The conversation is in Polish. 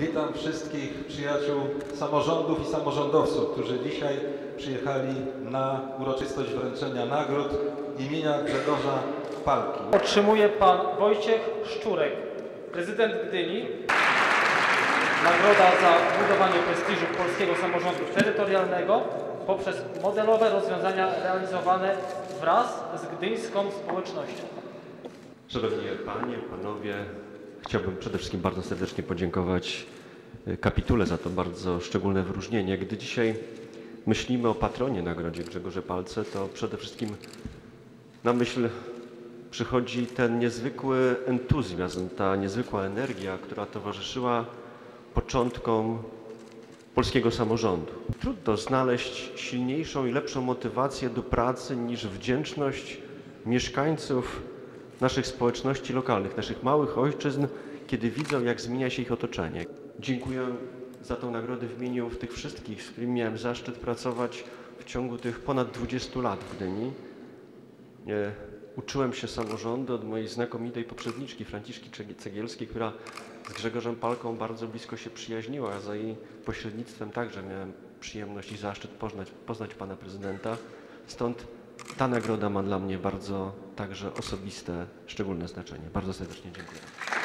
Witam wszystkich przyjaciół samorządów i samorządowców, którzy dzisiaj przyjechali na uroczystość wręczenia nagród imienia Grzegorza Palki. Otrzymuje pan Wojciech Szczurek, prezydent Gdyni. Nagroda za budowanie prestiżu polskiego samorządu terytorialnego poprzez modelowe rozwiązania realizowane wraz z gdyńską społecznością. Szanowni Panie, Panowie, chciałbym przede wszystkim bardzo serdecznie podziękować kapitule za to bardzo szczególne wyróżnienie. Gdy dzisiaj myślimy o patronie nagrodzie Grzegorze Palce, to przede wszystkim na myśl przychodzi ten niezwykły entuzjazm, ta niezwykła energia, która towarzyszyła początkom polskiego samorządu. Trudno znaleźć silniejszą i lepszą motywację do pracy niż wdzięczność mieszkańców naszych społeczności lokalnych, naszych małych ojczyzn, kiedy widzą, jak zmienia się ich otoczenie. Dziękuję za tę nagrodę w imieniu tych wszystkich, z którymi miałem zaszczyt pracować w ciągu tych ponad 20 lat w Gdyni. Uczyłem się samorządu od mojej znakomitej poprzedniczki Franciszki Cegielskiej, która z Grzegorzem Palką bardzo blisko się przyjaźniła, a za jej pośrednictwem także miałem przyjemność i zaszczyt poznać pana prezydenta. Stąd ta nagroda ma dla mnie bardzo także osobiste, szczególne znaczenie. Bardzo serdecznie dziękuję.